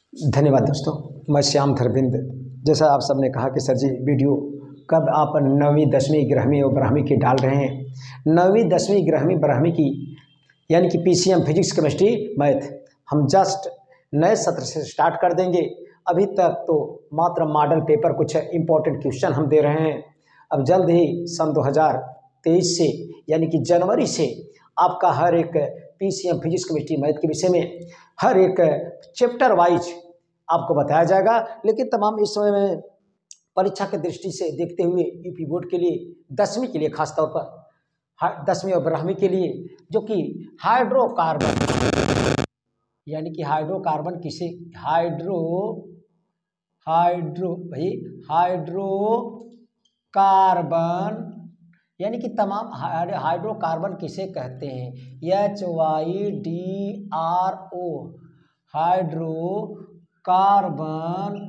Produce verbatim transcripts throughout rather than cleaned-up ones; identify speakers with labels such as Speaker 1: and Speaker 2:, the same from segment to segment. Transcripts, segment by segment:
Speaker 1: धन्यवाद दोस्तों। मैं श्याम धरविंद। जैसा आप सबने कहा कि सर जी वीडियो कब आप नवीं दसवीं ग्यारहवीं और बारहवीं की डाल रहे हैं। नवीं दसवीं ग्यारहवीं बारहवीं की यानी कि पीसीएम फिजिक्स केमिस्ट्री मैथ हम जस्ट नए सत्र से स्टार्ट कर देंगे। अभी तक तो मात्र मॉडल पेपर कुछ इम्पोर्टेंट क्वेश्चन हम दे रहे हैं। अब जल्द ही सन दो हज़ार तेईस से यानी कि जनवरी से आपका हर एक पीसीएम फिजिक्स केमिस्ट्री मैथ के विषय में हर एक चैप्टर वाइज आपको बताया जाएगा। लेकिन तमाम इस समय में परीक्षा की दृष्टि से देखते हुए यूपी बोर्ड के लिए दसवीं के लिए खास तौर पर दसवीं और बारहवीं के लिए जो कि हाइड्रोकार्बन यानी कि हाइड्रोकार्बन किसे हाइड्रो हाइड्रो भाई हाइड्रोकार्बन यानी कि तमाम हाइड्रोकार्बन किसे कहते हैं। H Y D R O hydrocarbon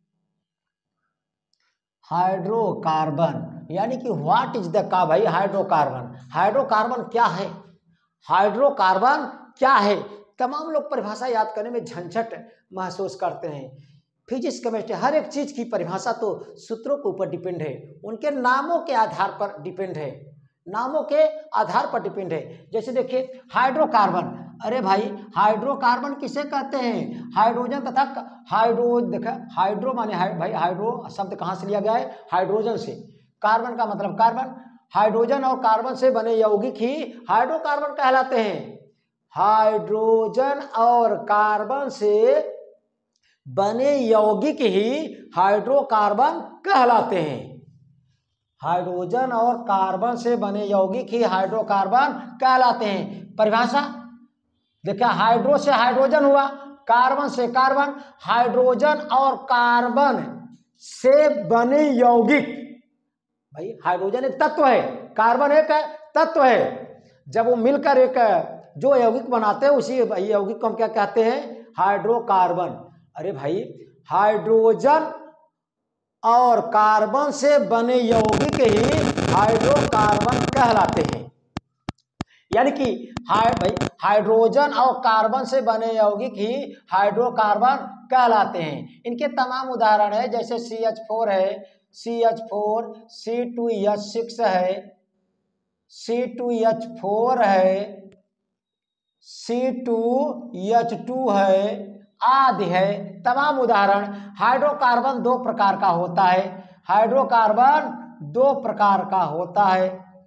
Speaker 1: hydrocarbon यानी कि व्हाट इज द का भाई हाइड्रोकार्बन हाइड्रोकार्बन क्या है हाइड्रोकार्बन क्या है। तमाम लोग परिभाषा याद करने में झंझट महसूस करते हैं। फिजिक्स केमिस्ट्री हर एक चीज की परिभाषा तो सूत्रों के ऊपर डिपेंड है, उनके नामों के आधार पर डिपेंड है नामों के आधार पर डिपेंड है। जैसे देखिए हाइड्रोकार्बन, अरे भाई हाइड्रोकार्बन किसे कहते हैं। हाइड्रोजन तथा हाइड्रो देखा हाइड्रो माने हाइ, भाई हाइड्रो शब्द कहाँ से लिया गया है हाइड्रोजन से। कार्बन का मतलब कार्बन, हाइड्रोजन और कार्बन से बने यौगिक ही हाइड्रोकार्बन कहलाते हैं। हाइड्रोजन और कार्बन से बने यौगिक ही हाइड्रोकार्बन कहलाते हैं। हाइड्रोजन और कार्बन से बने यौगिक ही हाइड्रोकार्बन कहलाते हैं। परिभाषा देखिए हाइड्रो से हाइड्रोजन हुआ, कार्बन से कार्बन, हाइड्रोजन और कार्बन से बने यौगिक, भाई हाइड्रोजन एक तत्व है, कार्बन एक तत्व है। जब वो मिलकर एक जो यौगिक बनाते हैं उसी यौगिक को हम क्या कहते हैं हाइड्रोकार्बन। अरे भाई हाइड्रोजन और कार्बन से बने यौगिक ही हाइड्रोकार्बन कहलाते हैं। यानी कि हाइ भाई हाइड्रोजन और कार्बन से बने यौगिक ही हाइड्रोकार्बन कहलाते हैं। इनके तमाम उदाहरण है जैसे सी एच फोर है, C H four, C two H six है, सी टू एच फोर है, सी टू एच टू है आदि है। तमाम उदाहरण। हाइड्रोकार्बन दो प्रकार का होता है हाइड्रोकार्बन दो प्रकार का होता है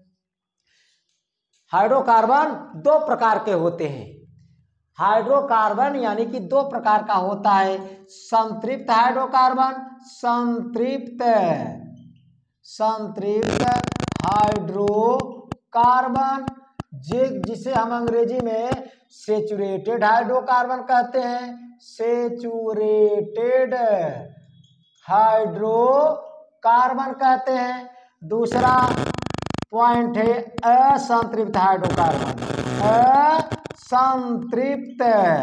Speaker 1: हाइड्रोकार्बन दो प्रकार के होते हैं। हाइड्रोकार्बन यानी कि दो प्रकार का होता है। संतृप्त हाइड्रोकार्बन संतृप्त संतृप्त हाइड्रोकार्बन जिसे हम अंग्रेजी में सेचुरेटेड हाइड्रोकार्बन कहते हैं। सेचुरेटेड हाइड्रोकार्बन कहते हैं। दूसरा पॉइंट है असंतृप्त हाइड्रोकार्बन असंतृप्त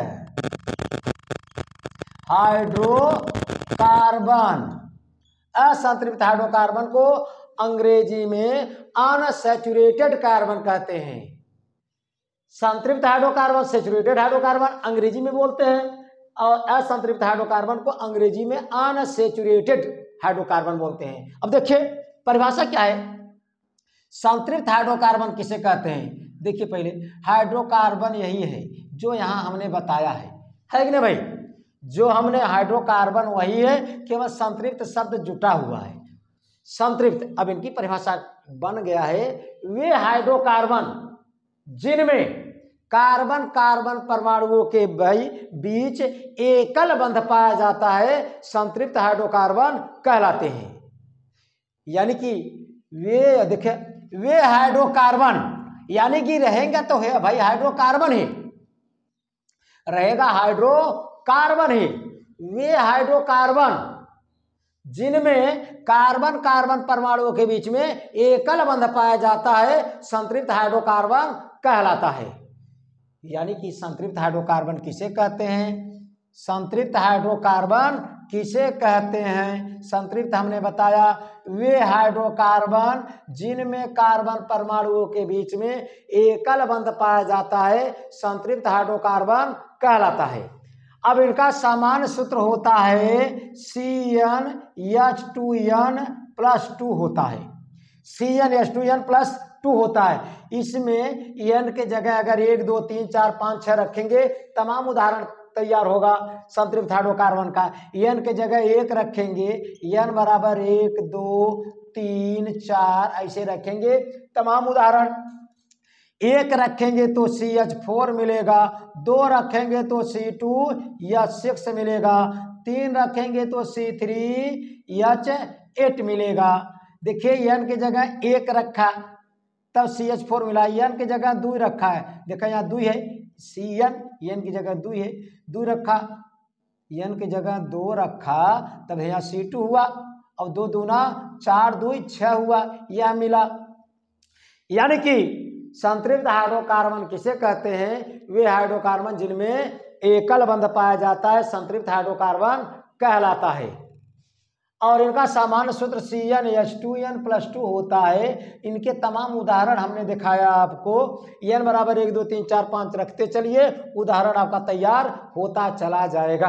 Speaker 1: हाइड्रोकार्बन असंतृप्त हाइड्रोकार्बन को अंग्रेजी में अनसैचुरेटेड कार्बन कहते हैं। संतृप्त हाइड्रोकार्बन सेचुरेटेड हाइड्रोकार्बन अंग्रेजी में बोलते हैं और असंतृप्त हाइड्रोकार्बन को अंग्रेजी में अनसैचुरेटेड हाइड्रोकार्बन बोलते हैं। अब देखिए परिभाषा क्या है। संतृप्त हाइड्रोकार्बन किसे कहते हैं। देखिए पहले हाइड्रोकार्बन यही है जो यहाँ हमने बताया है है कि नहीं भाई। जो हमने हाइड्रोकार्बन वही है, केवल संतृप्त शब्द जुटा हुआ है संतृप्त। अब इनकी परिभाषा बन गया है वे हाइड्रोकार्बन जिनमें कार्बन कार्बन परमाणुओं के भाई बीच एकल बंध पाया जाता है संतृप्त हाइड्रोकार्बन कहलाते हैं। यानी कि वे देखिए वे हाइड्रोकार्बन यानी कि रहेंगे तो है भाई हाइड्रोकार्बन ही रहेगा हाइड्रोकार्बन ही वे हाइड्रोकार्बन जिनमें कार्बन कार्बन परमाणुओं के बीच में एकल बंध पाया जाता है संतृप्त हाइड्रोकार्बन कहलाता है। यानी कि संतृप्त हाइड्रोकार्बन किसे कहते हैं संतृप्त हाइड्रोकार्बन किसे कहते हैं। संतृप्त हमने बताया वे हाइड्रोकार्बन जिनमें कार्बन परमाणुओं के बीच में एकल बंध पाया जाता है संतृप्त हाइड्रोकार्बन कहलाता है। अब इनका सामान्य सूत्र होता है C N H two N plus two होता है, C N H two N plus two होता है। इसमें एन के जगह अगर एक दो तीन चार पाँच छः रखेंगे तमाम उदाहरण तैयार होगा संतृप्त हाइड्रोकार्बन का। एन के जगह एक रखेंगे, एन बराबर एक दो तीन चार ऐसे रखेंगे तमाम उदाहरण। एक रखेंगे तो सी एच फोर मिलेगा, दो रखेंगे तो सी टू एच सिक्स मिलेगा, तीन रखेंगे तो सी थ्री एच एट मिलेगा। देखिए एन की जगह एक रखा तब सी एच फोर मिला, एन की जगह दो रखा है, देखा यहाँ दो है, सी एन एन की जगह दो है, दो रखा, एन की जगह दो रखा तब यहाँ सी टू हुआ, और दो दूना चार दो छः हुआ, यह मिला। यानी कि संतृप्त हाइड्रोकार्बन किसे कहते हैं? वे हाइड्रोकार्बन जिनमें एकल बंध पाया जाता है संतृप्त हाइड्रोकार्बन कहलाता है। और इनका सामान्य सूत्र C N H two N plus two होता है। इनके तमाम उदाहरण हमने दिखाया आपको, एन बराबर एक दो तीन चार पाँच रखते चलिए, उदाहरण आपका तैयार होता चला जाएगा।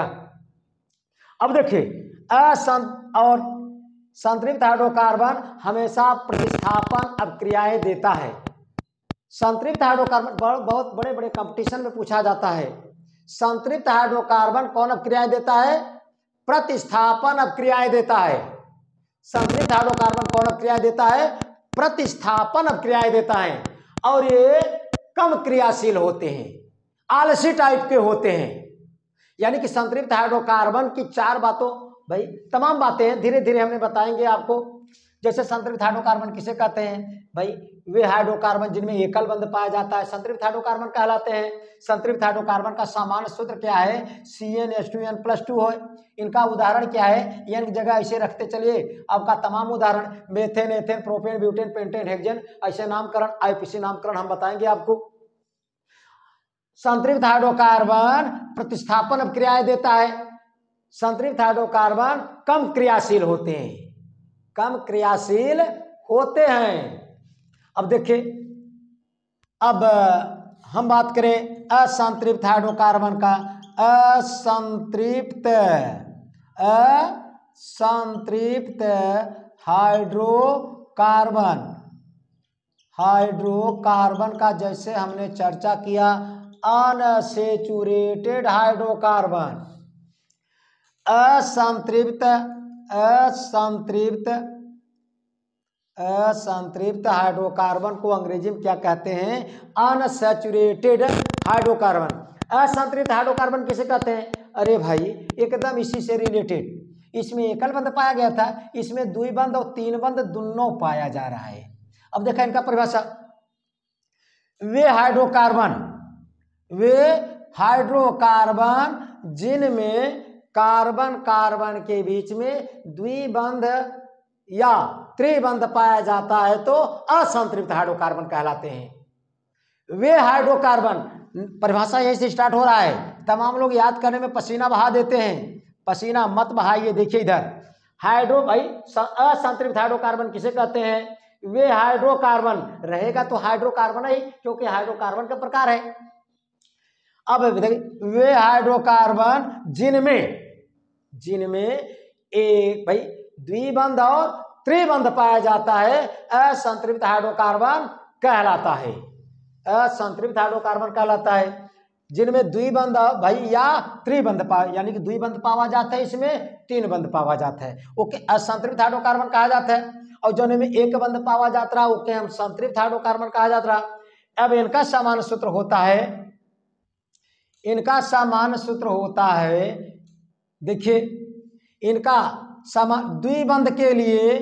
Speaker 1: अब देखिए असंत और संतृप्त हाइड्रोकार्बन हमेशा प्रतिस्थापन अभिक्रियाएं देता है। संतृप्त हाइड्रोकार्बन बहुत बड़े बड़े कंपटीशन में पूछा जाता है, संतृप्त हाइड्रोकार्बन कौन अभिक्रियाएं देता है? प्रतिस्थापन अभिक्रियाएं देता है। संतृप्त हाइड्रोकार्बन कौन अभिक्रियाएं देता है? प्रतिस्थापन अभिक्रियाएं देता है। और ये कम क्रियाशील होते हैं, आलसी टाइप के होते हैं। यानी कि संतृप्त हाइड्रोकार्बन की चार बातों, भाई तमाम बातें हैं, धीरे धीरे हमने बताएंगे आपको। जैसे संतृप्त हाइड्रोकार्बन किसे कहते हैं? भाई वे हाइड्रोकार्बन जिनमें एकल बंध पाया जाता है संतृप्त हाइड्रोकार्बन कहलाते हैं। संतृप्त हाइड्रोकार्बन का सामान्य सूत्र क्या है? C N H two N plus two है। इनका उदाहरण क्या है? एन की जगह ऐसे रखते चलिए, आपका तमाम उदाहरण methane, ethane, propane, butane, pentane, hexane ऐसे नामकरण, आईपीसी नामकरण हम बताएंगे आपको। संतृप्त हाइड्रोकार्बन प्रतिस्थापन अभिक्रियाएं देता है। संतृप्त हाइड्रोकार्बन कम क्रियाशील होते हैं, कम क्रियाशील होते हैं। अब देखिए, अब हम बात करें असंतृप्त हाइड्रोकार्बन का। असंतृप्त असंतृप्त हाइड्रोकार्बन हाइड्रोकार्बन का जैसे हमने चर्चा किया, अनसैचुरेटेड हाइड्रोकार्बन, असंतृप्त असंतृप्त असंतृप्त हाइड्रोकार्बन को अंग्रेजी में क्या कहते हैं? Unsaturated hydrocarbon. असंतृप्त हाइड्रोकार्बन किसे कहते हैं? अरे भाई एकदम इसी से रिलेटेड, इसमें एकल बंध पाया गया था, इसमें द्विबंध और तीन बंध दोनों पाया जा रहा है। अब देखा इनका परिभाषा, वे हाइड्रोकार्बन वे हाइड्रोकार्बन जिनमें कार्बन कार्बन के बीच में द्विबंध या त्रिबंध पाया जाता है तो असंतृप्त हाइड्रोकार्बन कहलाते हैं। वे हाइड्रोकार्बन, परिभाषा यहीं से स्टार्ट हो रहा है, तमाम लोग याद करने में पसीना बहा देते हैं, पसीना मत बहाइए। देखिए इधर हाइड्रो, भाई असंतृप्त हाइड्रोकार्बन किसे कहते हैं? वे हाइड्रोकार्बन रहेगा तो हाइड्रोकार्बन ही, क्योंकि हाइड्रोकार्बन का प्रकार है। अब देखिए, वे हाइड्रोकार्बन जिनमें जिनमें एक भाई द्विबंध और त्रिबंध पाया जाता है असंतृप्त हाइड्रोकार्बन कहलाता है। असंतृप्त हाइड्रोकार्बन कहलाता है जिनमें द्विबंध भाई या त्रिबंध पा यानी कि द्विबंध पावा जाता है, इसमें तीन बंध पावा जाता है, ओके असंतृप्त हाइड्रोकार्बन कहा जाता है। और जो में एक बंध पावा जाता है ओके हम संतृप्त हाइड्रोकार्बन कहा जाता है। अब इनका सामान्य सूत्र होता है इनका सामान्य सूत्र होता है देखिए, इनका समान द्विबंध के लिए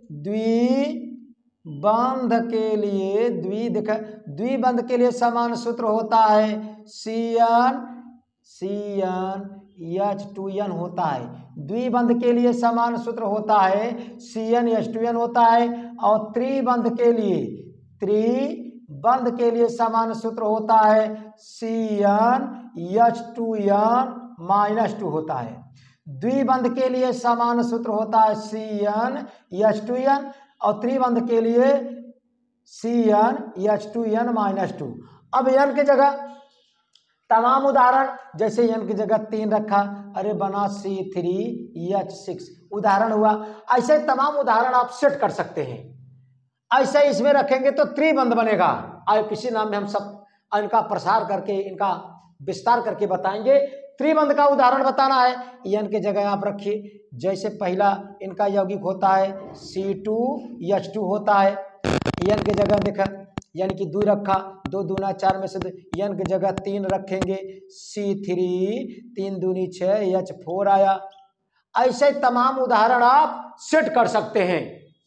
Speaker 1: द्विबंध के लिए द्वि देखा द्विबंध के लिए समान सूत्र होता है C N C N H two N होता है। द्विबंध के लिए समान सूत्र होता है C N H two N होता है। और त्रिबंध के लिए त्रिबंध के लिए समान सूत्र होता है C N H two N minus two होता है। द्विबंध के लिए समान सूत्र होता है C N H two N और त्रिबंध के लिए C N H two N minus two. अब एन की जगह तमाम उदाहरण, जैसे एन की जगह तीन रखा, अरे बना सी थ्री एच सिक्स, उदाहरण हुआ। ऐसे तमाम उदाहरण आप सेट कर सकते हैं। ऐसे इसमें रखेंगे तो त्रिबंध बनेगा। आईपीसी नाम में हम सब इनका प्रसार करके, इनका विस्तार करके बताएंगे। त्रिबंध का उदाहरण बताना है, एन की जगह आप रखिए। जैसे पहला इनका यौगिक होता है सी टू एच टू होता है, एन की जगह देखा यानी कि दो रखा, दो दूना चार में से एन की जगह तीन रखेंगे, सी थ्री, तीन दूनी छः, एच फोर आया। ऐसे तमाम उदाहरण आप सेट कर सकते हैं।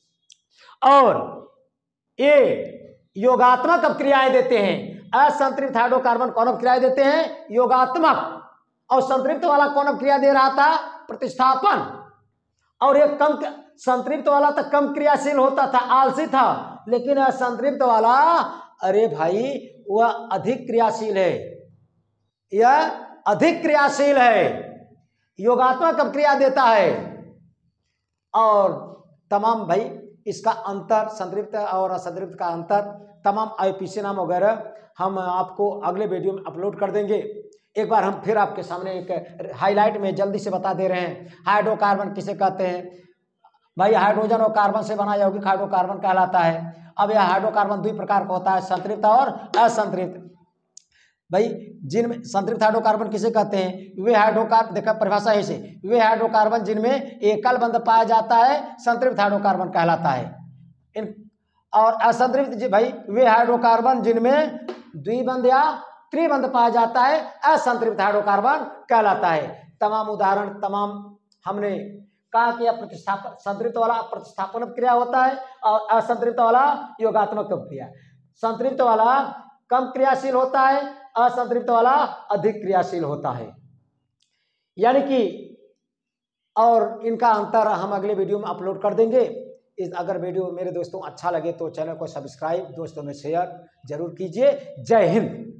Speaker 1: और ये योगात्मक अपक्रियाएं देते हैं। असंतृप्त हाइड्रोकार्बन कौन अपक्रियाएं देते हैं? योगात्मक। और संतृप्त वाला कौन अपक्रिया दे रहा था? प्रतिस्थापन। और ये कम, संतृप्त वाला तो कम क्रियाशील होता था, आलसी था, लेकिन असंतृप्त वाला अरे भाई वह अधिक क्रियाशील है, यह अधिक क्रियाशील है, योगात्मक अपक्रिया देता है। और तमाम भाई इसका अंतर, संतृप्त और असंतृप्त का अंतर, तमाम आईपीसी नाम वगैरह हम आपको अगले वीडियो में अपलोड कर देंगे। एक बार हम फिर आपके सामने एक हाईलाइट में जल्दी से बता दे रहे हैं। हाइड्रोकार्बन किसे कहते हैं? भाई हाइड्रोजन और कार्बन से बना यौगिक हाइड्रोकार्बन कहलाता है। अब यह हाइड्रोकार्बन दो प्रकार का होता है, संतृप्त और असंतृप्त। भाई जिनमें संतृप्त हाइड्रोकार्बन किसे कहते हैं? वे हाइड्रोकार्बन, देखा परिभाषा है इसे, वे हाइड्रोकार्बन जिनमें एकल बंध पाया जाता है संतृप्त हाइड्रोकार्बन कहलाता है। इन और असंतृप्त भाई वे हाइड्रोकार्बन जिनमें द्विबंध या त्रिबंध पाया जाता है असंतृप्त हाइड्रोकार्बन कहलाता है। तमाम उदाहरण, तमाम हमने कहा कि प्रतिस्थापन, संतृप्त वाला प्रतिस्थापन क्रिया होता है और असंतृप्त वाला योगात्मक क्रिया। संतृप्त वाला कम क्रियाशील होता है, असंतृप्त वाला अधिक क्रियाशील होता है, यानी कि। और इनका अंतर हम अगले वीडियो में अपलोड कर देंगे। इस अगर वीडियो मेरे दोस्तों अच्छा लगे तो चैनल को सब्सक्राइब, दोस्तों में शेयर जरूर कीजिए। जय हिंद।